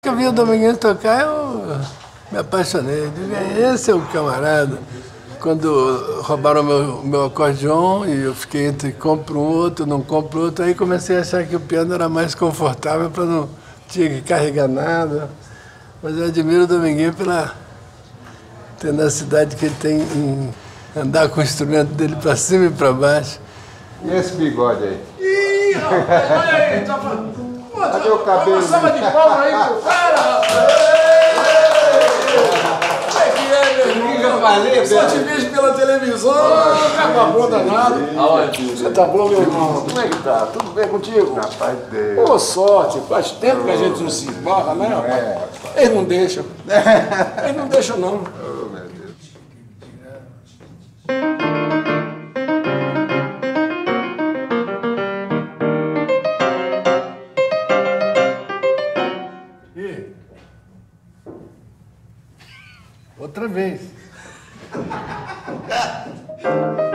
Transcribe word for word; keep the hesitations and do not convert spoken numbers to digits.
que eu vi o Dominguinhos tocar, eu me apaixonei. Eu digo, esse é o camarada. Quando roubaram o meu, meu acordeon e eu fiquei entre compro um outro, não compro outro, aí comecei a achar que o piano era mais confortável para não tinha que carregar nada. Mas eu admiro o Dominguinho pela tenacidade que ele tem em andar com o instrumento dele para cima e para baixo. E esse bigode aí? Ih, rapaz, olha aí, tá falando. Cadê o cabelo? Uma salva de palmas aí pro cara, rapaz. Eu só te vejo pela televisão, acabou danado. Você tá bom, meu irmão? Como é que tá? Tudo bem contigo? Rapaz Deus. Boa sorte, faz tempo que a gente não se esbarra, né, rapaz? Eles não deixam. Eles não deixam, não. Oh, meu Deus. E outra vez.